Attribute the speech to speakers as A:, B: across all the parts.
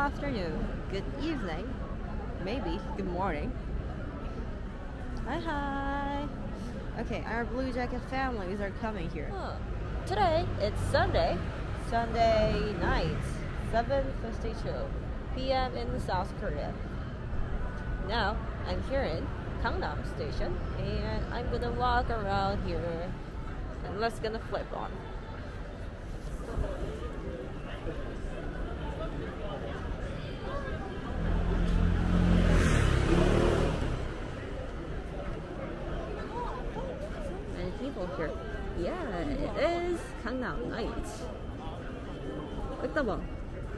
A: afternoon, good evening, maybe good morning. Hi. Okay, our Blue Jacket families are coming here.
B: Today it's Sunday
A: Night, 7:52 p.m. in South Korea. Now I'm here in Gangnam Station, and I'm gonna walk around here, and let's gonna flip on. Many people here. Yeah, it is Gangnam Night. Look the ball.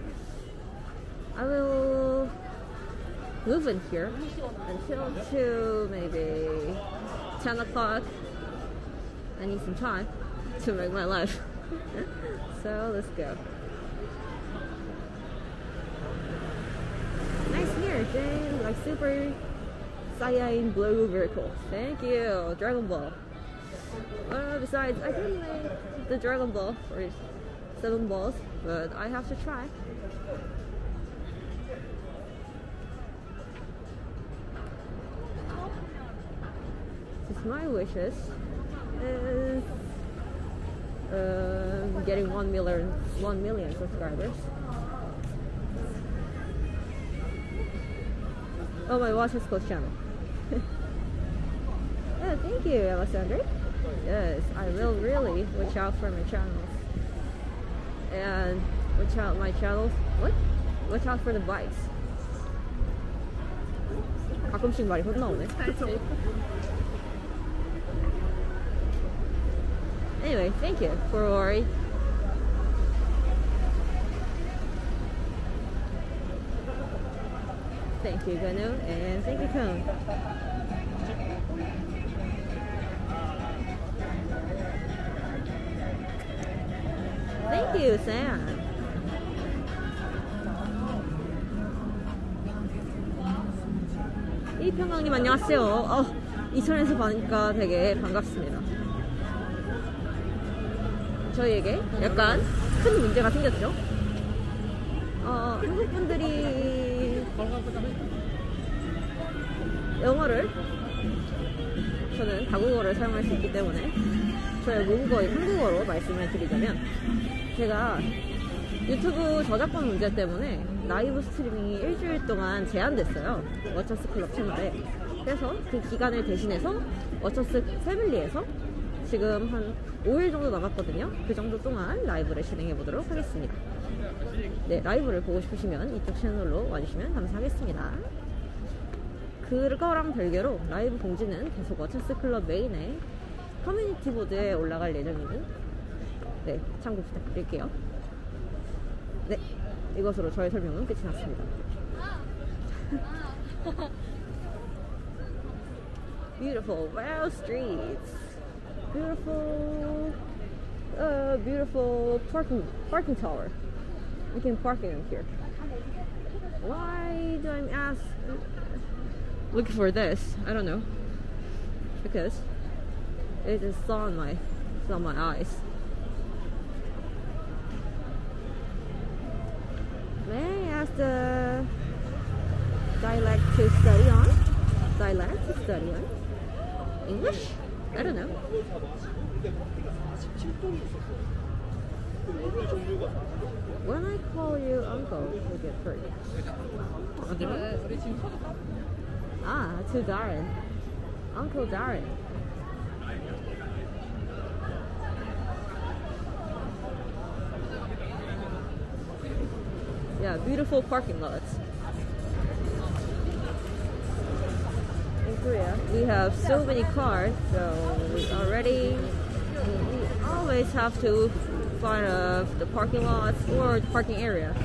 A: I will move in here until 2, maybe 10 o'clock. I need some time to make my life. So let's go. Nice here, Jane. Like super cyan blue, very cool. Thank you, Dragon Ball. Besides, I can make the Dragon Ball for 7 balls, but I have to try. Just my wishes is getting 1 million subscribers. Oh, my watch is closed channel. Yeah, thank you, Alessandra. Yes, I will really watch out for my channels. And watch out my channels. What? Watch out for the bikes. 가끔씩 말이 헛나오네. Anyway, thank you for thank you, Ganu, and thank you, Cone. Thank you, Sam. 이평강님 안녕하세요. 이천에서 보니까 되게 반갑습니다. 저희에게 약간 큰 문제가 생겼죠. 한국 분들이 영어를, 저는 다국어를 사용할 수 있기 때문에 저의 모국어인 한국어로 말씀을 드리자면, 제가 유튜브 저작권 문제 때문에 라이브 스트리밍이 일주일 동안 제한됐어요, 워처스 클럽 채널에. 그래서 그 기간을 대신해서 워처스 패밀리에서 지금 한 5일 정도 남았거든요. 그 정도 동안 라이브를 진행해 보도록 하겠습니다. 네, 라이브를 보고 싶으시면 이쪽 채널로 와주시면 감사하겠습니다. 그거랑 별개로 라이브 공지는 계속 워처스 클럽 메인에 커뮤니티 보드에 올라갈 예정이니, 네, 참고 부탁드릴게요. 네, 이것으로 저의 설명은 끝이 났습니다. Beautiful, wow, streets. Beautiful, beautiful parking tower. We can park in here. Why do I ask? Looking for this? I don't know. Because it is on my eyes. May I ask the dialect to study on? Dialect to study on? English? I don't know. When I call you uncle, you get hurt. Okay. To Darren. Uncle Darren. Yeah, beautiful parking lots. In Korea, we have so many cars, so we always have to find the parking lots or the parking area.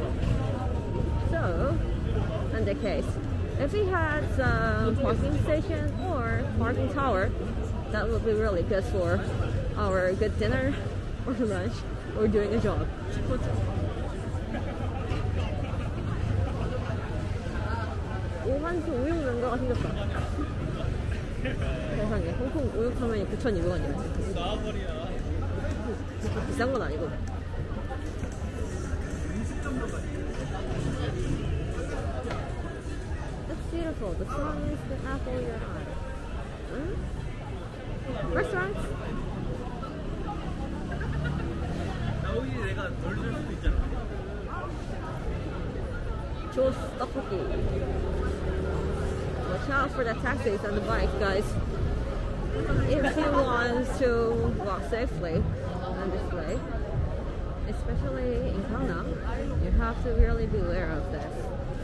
A: So, in the case, if we had some parking station or parking tower, that would be really good for our good dinner or lunch or doing a job. 오만수 우육 면가가 생겼다. 세상에, 홍콩 우육하면이 9,200원이야. 비싼 건 아니고. apple. The sun is the apple of your eye. Restaurants? Joe's 떡볶이. Watch out for the taxis and the bikes, guys. If you want to walk safely on this way, especially in gangnam, you have to really be aware of this.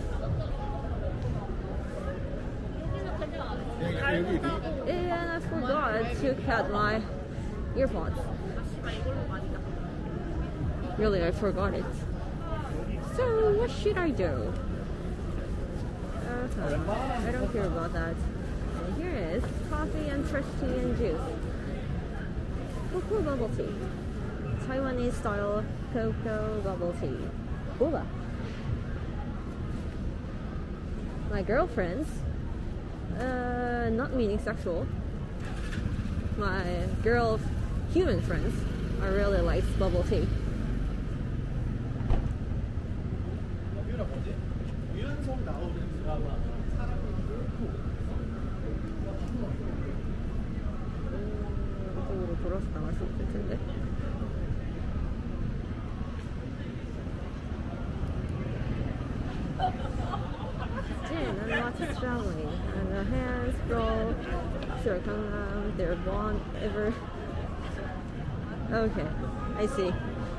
A: And I forgot to cut my earphones. Really, I forgot it. So what should I do? I don't care about that. And here is coffee and fresh tea and juice. Cocoa bubble tea. Taiwanese style cocoa bubble tea. Boba. My girlfriends, not meaning sexual, my girl human friends are really like bubble tea. 이쪽으로 돌아서 나갈 수 있을 텐데. Jin and lots traveling, and the hands roll through gangnam, their bond ever. Okay, I see.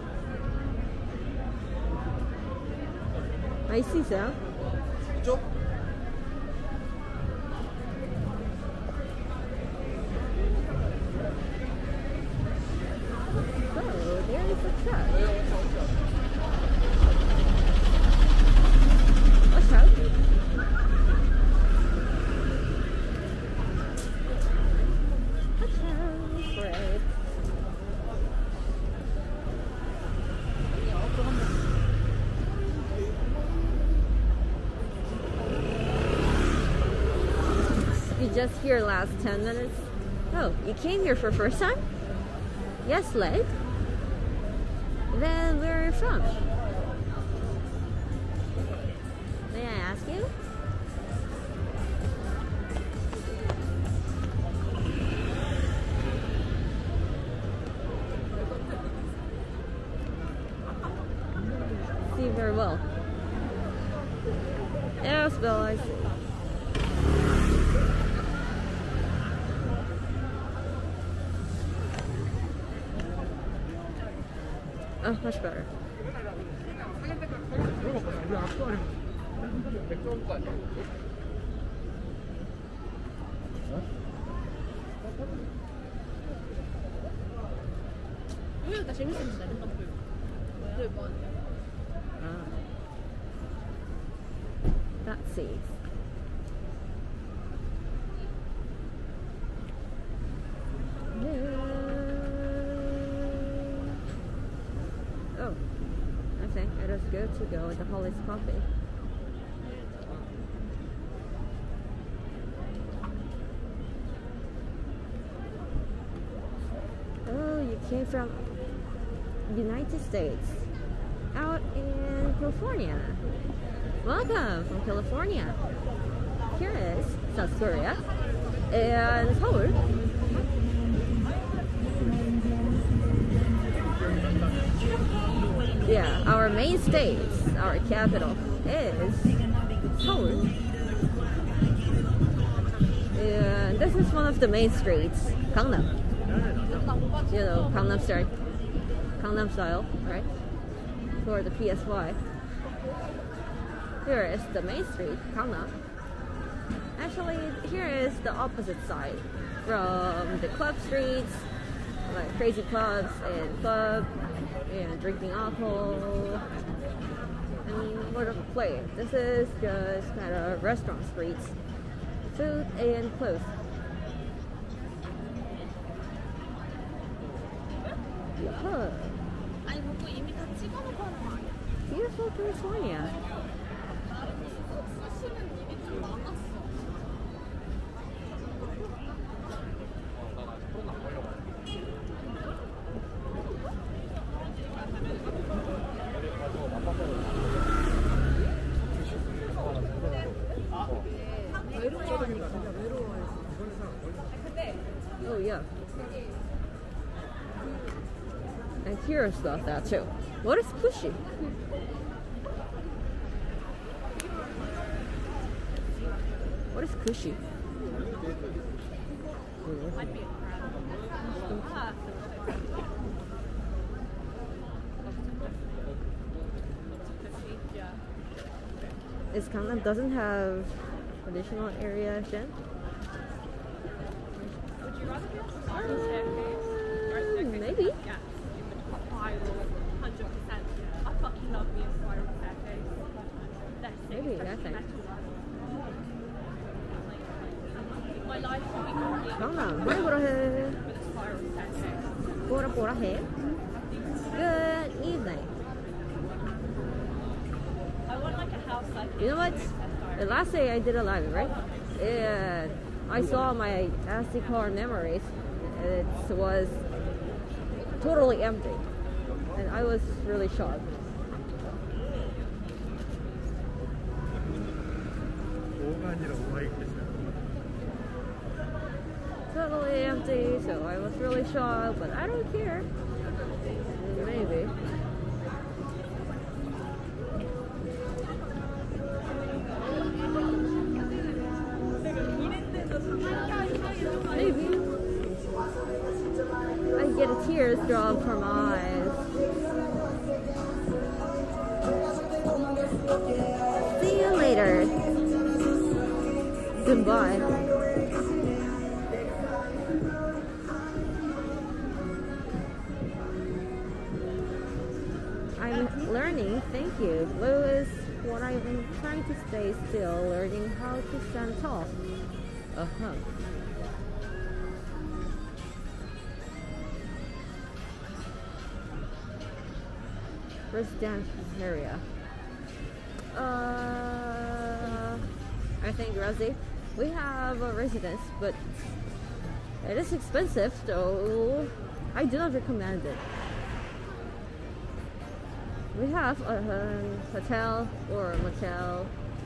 A: I see, Sam.
C: 이쪽?
A: Oh, there is a truck. Watch out. Watch out. Great. You just here last 10 minutes? Oh, you came here for first time? Yes, late. Then where are you from? May I ask you? See very well. Yes, Bill, I see. Oh, much better. That's safe. Oh, I think it is good to go with the Holly's coffee. Oh, you came from United States, out in California. Welcome from California. Here is South Korea and Seoul. Yeah, our main state, our capital is Seoul. And this is one of the main streets, Gangnam. You know, Gangnam style, right? For the PSY. Here is the main street, Gangnam. Actually, here is the opposite side from the club streets, like crazy clubs and club and drinking alcohol and more of a play. This is just kind of restaurant streets, food and clothes. Huh. Beautiful California. I'm curious about that too. What is pushy? What is cushy? Is Gangnam doesn't have additional area, Jen?
B: Would you rather be on a spiral staircase or a staircase?
A: Maybe.
B: Yeah, in the spiral, 100%. I fucking love me a spiral staircase.
A: Maybe, I think.
B: My life would be complete
A: Gangnam, 뭐라 뭐라 해?
B: with a spiral staircase.
A: 뭐라 해? Good evening.
B: I want like a house like
A: You know what? The last day I did a live, right? And I saw my SD card memories. It was totally empty. And I was really shocked. Totally empty, so I was really shocked, but I don't care. Maybe. Maybe. I get a tears drop from my eyes. See you later. Goodbye. I'm learning, thank you. Blue is what I've been trying to stay still, learning how to stand tall. Uh-huh. Residence area. I think Resi. We have a residence, but it is expensive, so I do not recommend it. We have a hotel or a motel.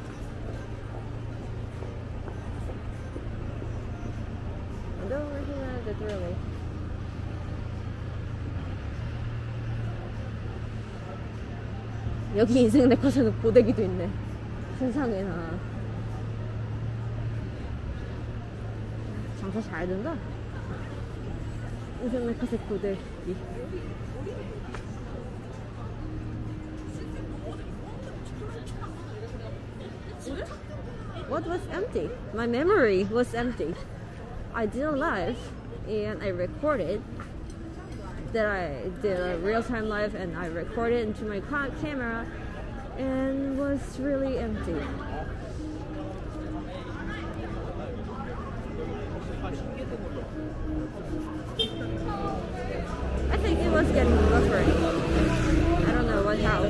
A: I don't recommend it really. 여기 인생 네컷에는 고데기도 있네. 세상에나. 장사 잘 된다. 인생 네컷의 고데기. What was empty? My memory was empty. I did a live and I recorded that I did a real-time live and I recorded into my camera and was really empty. I think it was getting buffering. I don't know what how.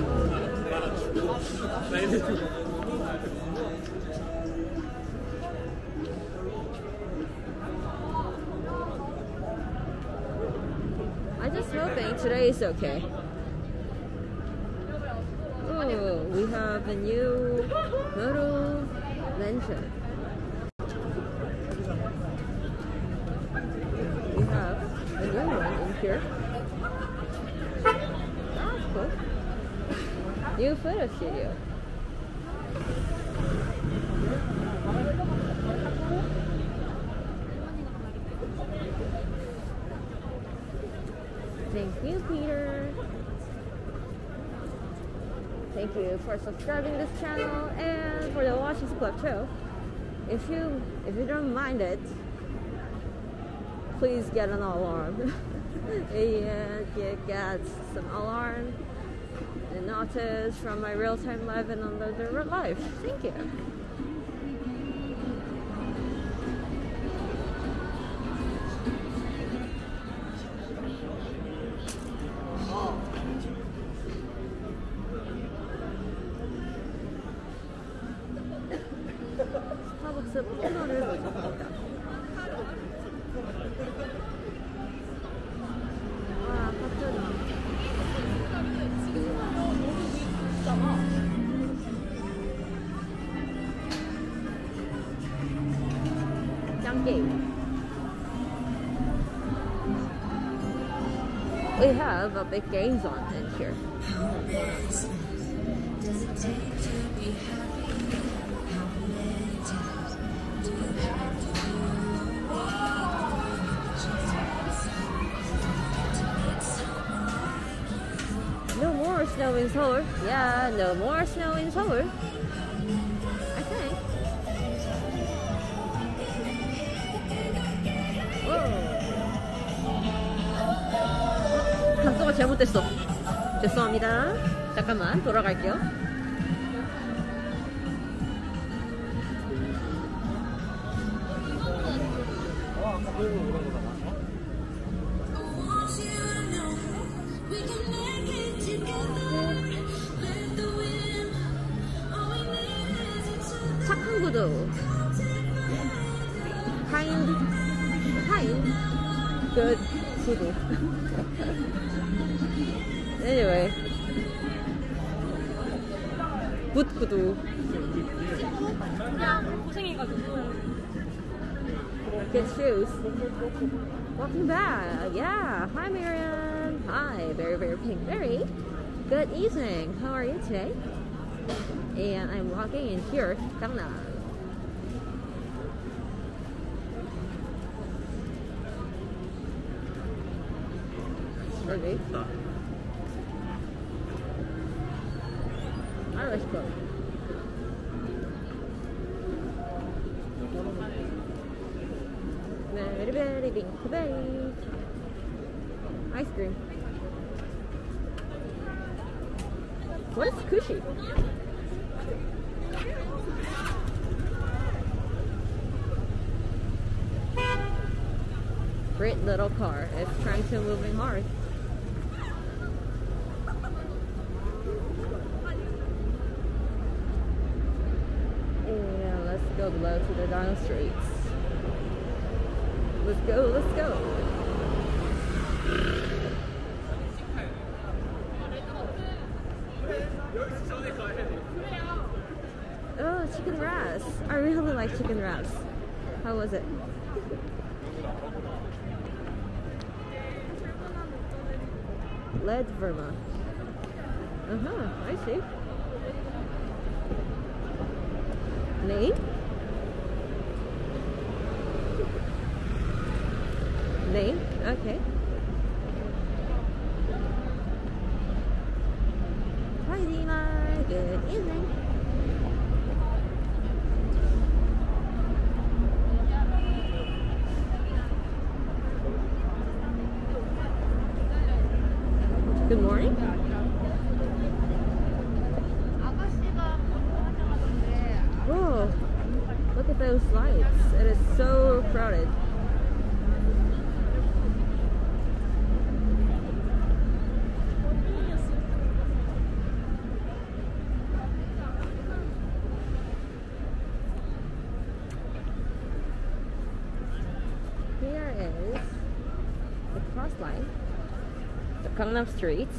A: I'm just hoping today is okay. Oh, we have a new photo mansion. We have a new one in here. That's cool. New photo studio. Thank you, Peter. Thank you for subscribing this channel and for the watching club too. If you don't mind it, please get an alarm. And get some alarm and notice from my real-time live and another live. Thank you. 스타벅스 코너를 보셨습니다. 와, 파트너. 짱게임. We have a big game zone in here. No more snow in Seoul. Yeah, no more snow in Seoul. I think. 각도가 잘못됐어. 죄송합니다. 잠깐만 돌아갈게요. 착한 구두. kind, good 구두. Anyway, 굿 구두.
B: 그냥 고생해가지고.
A: Good shoes. Welcome back. Yeah. Hi, Miriam. Hi, very, very pink berry. Good evening. How are you today? And I'm walking in here, gangnam. Okay. Alright, let's go. Very, very pink berry. Ice cream. What is cushy? Great little car. It's trying to moving hard. And let's go below to the down streets. Let's go, let's go. Oh, chicken wraps. I really like chicken wraps. How was it? Lead Verma. I see. Name? Name? Okay. Hi Dina, good evening. Good morning. Whoa, look at those lights. It is so crowded. Here is the cross line, the Gangnam streets.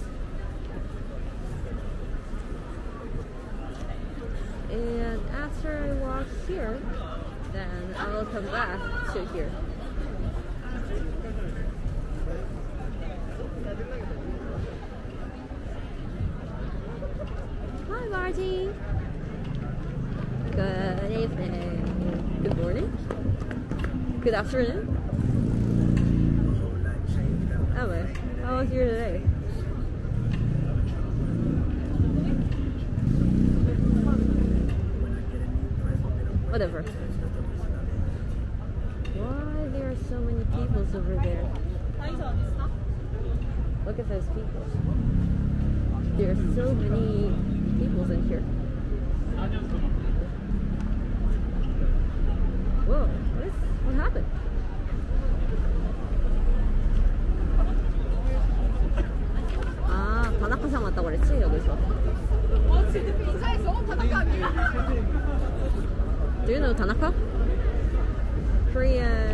A: And after I walk here, then I will come back to here. Hi Marty! Good evening. Good morning. Good afternoon. Oh wait, how was your day? Whatever. Why there are so many people over there? Look at those people. There are so many people in here. Whoa, what happened? 아, 다나카상 왔다고 그랬지, 여기서. Do you know Tanaka? Korean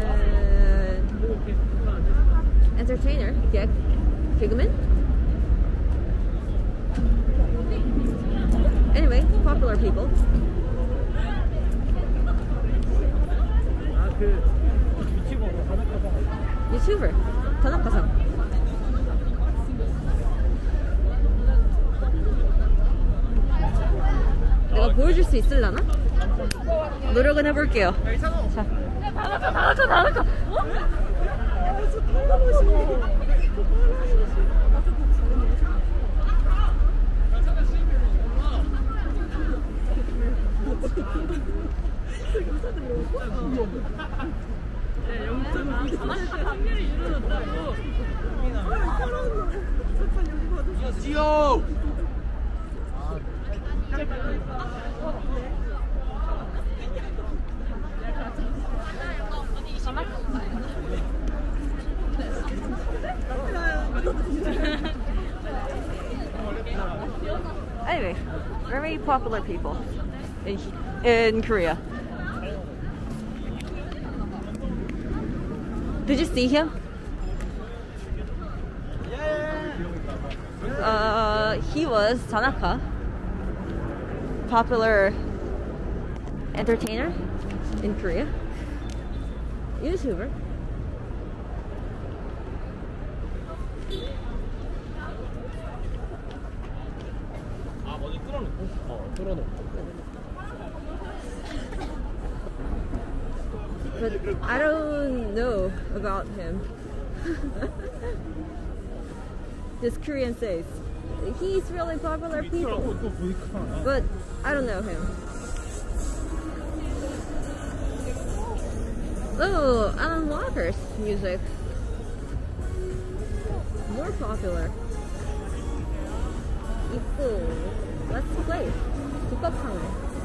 A: entertainer, Pigment. Anyway, popular people. YouTuber, Tanaka-san. 보여줄 수 있을라나? 노력은 해볼게요. 자. 나나카.
C: 지오!
A: Anyway, very popular people in Korea. Did you see him? He was Tanaka, popular entertainer in Korea, YouTuber. But I don't know about him. This Korean says he's really popular people, but I don't know him. Oh, Alan Walker's music, more popular. Let's play. 국밥탕.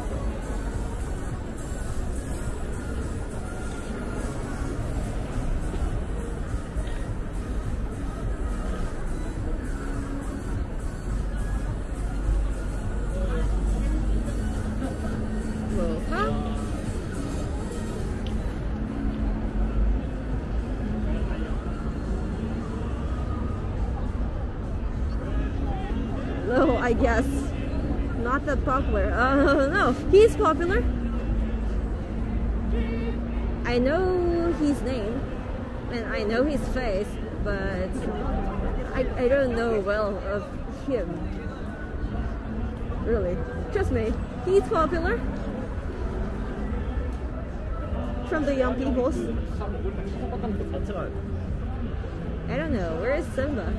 A: Oh, I guess not that popular. No, he's popular. I know his name and I know his face, but I don't know well of him. Really, trust me, he's popular from the young peoples. I don't know, where is Simba?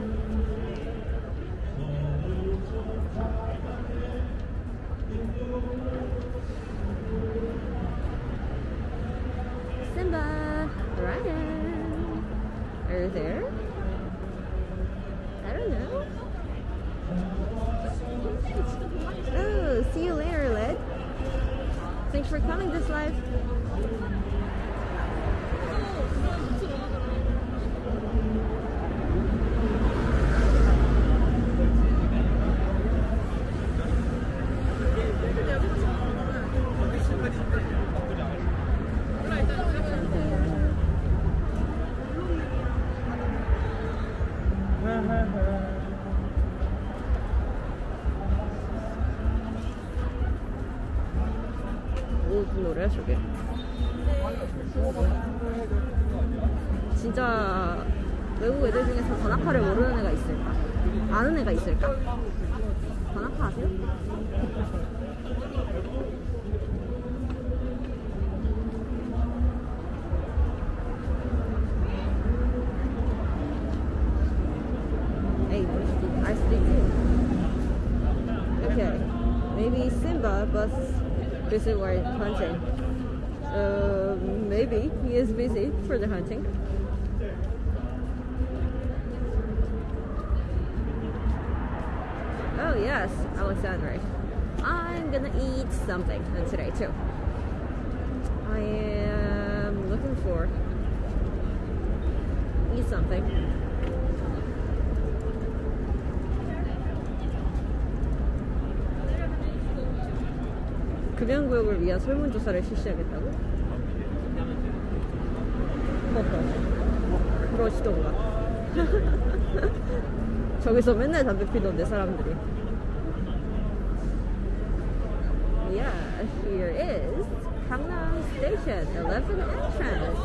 A: Simba, Ryan, are you there? I don't know. Oh, see you later, Led. Thanks for coming this live. 무슨 노래야 저게? 진짜 외국 애들 중에서 다나카를 모르는 애가 있을까? 아는 애가 있을까? 다나카 아세요? Hey, I speak too. Okay, maybe Simba, but busy while hunting. Maybe he is busy for the hunting. Oh yes, Alexandra. I'm gonna eat something today too. I am looking for eat something. 금연구역을 위한 설문조사를 실시하겠다고? 그러시던가. 저기서 맨날 담배 피던데 사람들이. Yeah, here is gangnam station, 11 entrance.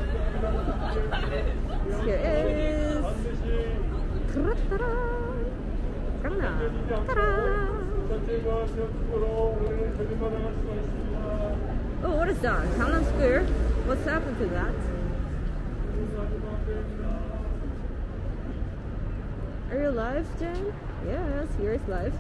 A: Here is gangnam. Ta-da! Oh, what is that? Gangnam Square? What's happened to that? Are you live, Jen? Yes, here is live.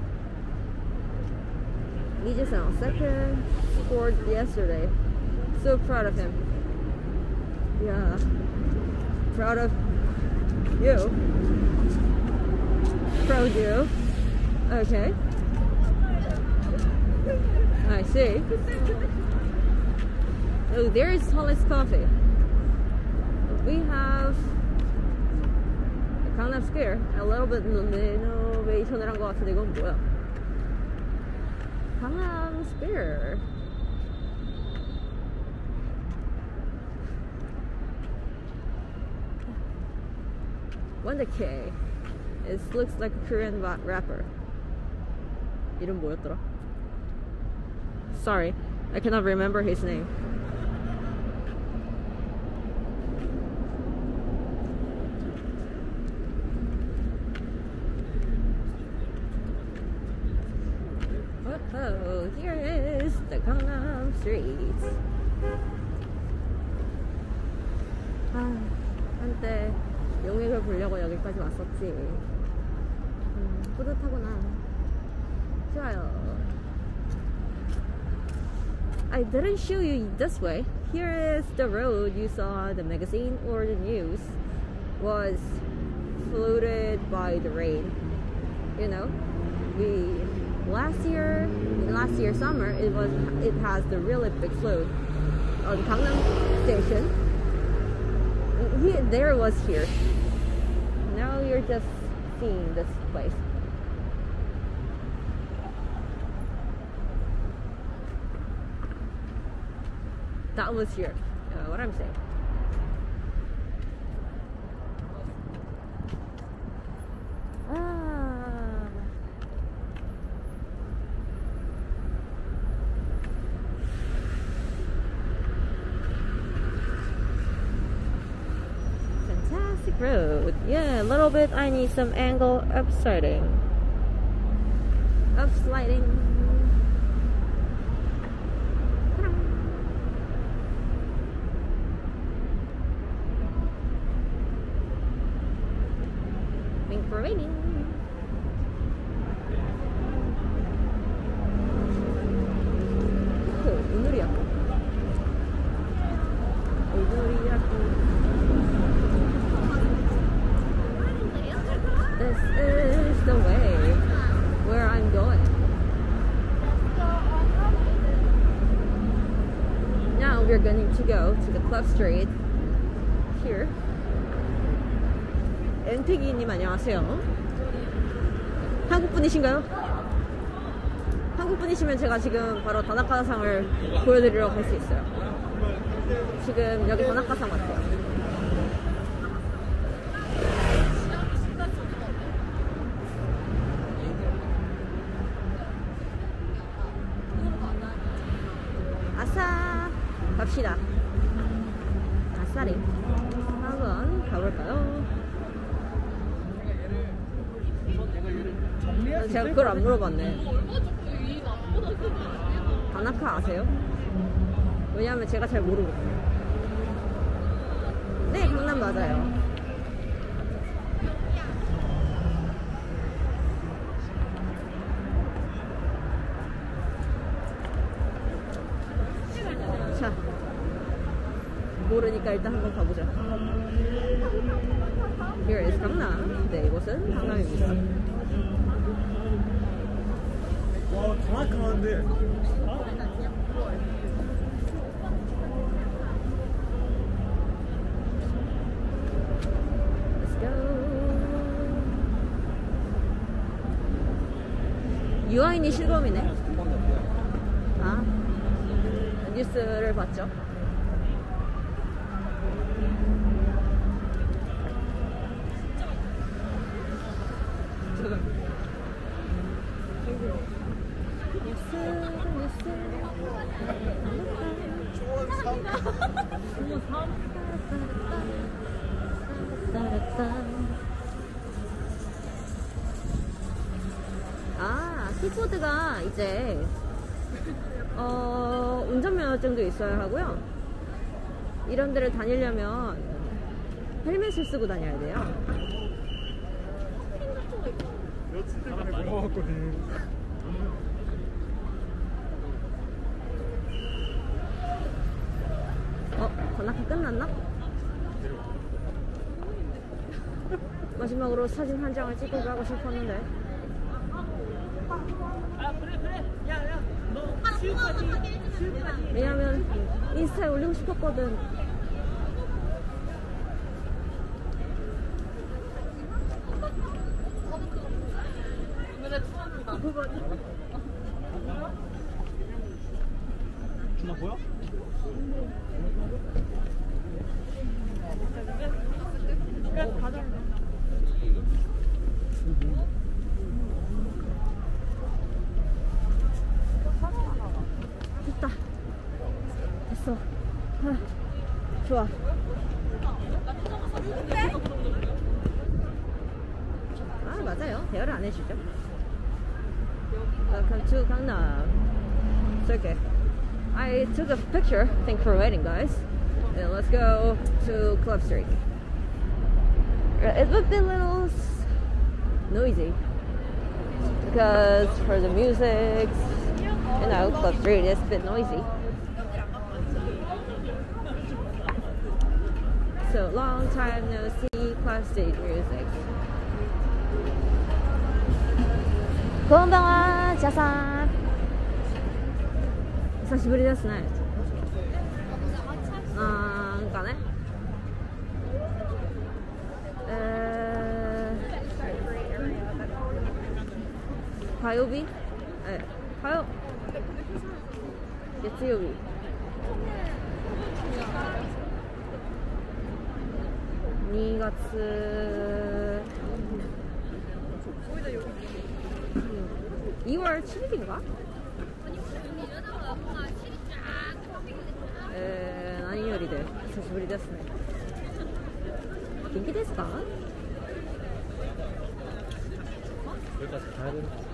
A: Lee-jae-sung, second, scored yesterday. So proud of him. Yeah. Proud of you. Proud you. Okay. I see. Oh, there is Hollis Coffee. We have Gangnam Square. A little bit renovation을 한 것 같은데 이건 뭐야? Gangnam Square. Wonder K. It looks like a Korean rapper. 이름 뭐였더라? Sorry, I cannot remember his name. Oh, here is the Gangnam Streets. 아, 한때 용익을 보려고 여기까지 왔었지. 뿌듯하구나. 좋아요. I didn't show you this way. Here is the road you saw the magazine or the news was floated by the rain. You know, last year summer it has the really big flood on Gangnam Station. There was here. Now you're just seeing this place. That was here. What I'm saying. Fantastic road. Yeah, a little bit. I need some angle upsliding. For raining. 오늘이야구. This is the way where I'm going. Now we're going to go to the club street here. 엔태기님 안녕하세요. 한국분이신가요? 한국분이시면 제가 지금 바로 다나카상을 보여드리려고 할 수 있어요. 지금 여기 다나카상 같아요. 아싸 갑시다. 아싸리 한번 가볼까요? 제가 그걸 안 물어봤네. 다나카 아세요? 왜냐하면 제가 잘 모르거든요. 네, 강남 맞아요. 자, 모르니까 일단 한번 가보자. Here is 강남. 네, 이곳은 강남입니다.
C: 와, 다나카인데.
A: Let's go. 유아인이 실검이네. 아, 뉴스를 봤죠. 아, 킥보드가 이제 운전면허증도 있어야 하고요. 이런 데를 다니려면 헬멧을 쓰고 다녀야 돼요.
C: 여친 때문에 고마웠거든.
A: 관람가 끝났나? 마지막으로 사진 한 장을 찍고 가고 싶었는데. 왜냐면 인스타에 올리고 싶었거든.
C: 준아 보여?
A: 됐다. 됐어. 좋아. 맞아요. 대화를 안 해주죠. Welcome to gangnam. It's okay. I took a picture. Thanks for waiting, guys. And let's go to Club Street. It would be a little noisy because for the music, you know, Club Street is a bit noisy. So long time no see Club Street music. こんばんは、じゃさん。久しぶりですね。なんかね。火曜日？月曜日。2月 2월 7일인가?何よりで久しぶりですね。元気ですか?
C: 여기까지 가야 되는 거.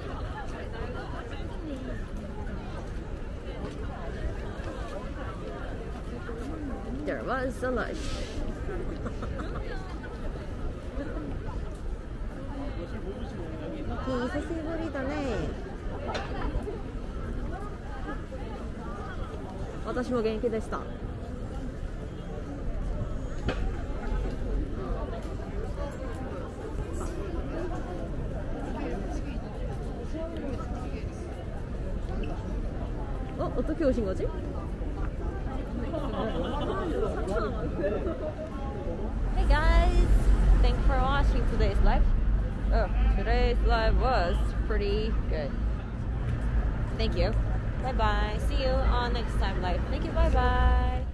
A: There was a lush.久しぶりだね。私も元気でした。어떻게 오신 거지? Hey guys, thanks for watching today's live. Today's live was pretty good. Thank you. Bye bye. See you on next time live. Thank you. Bye bye.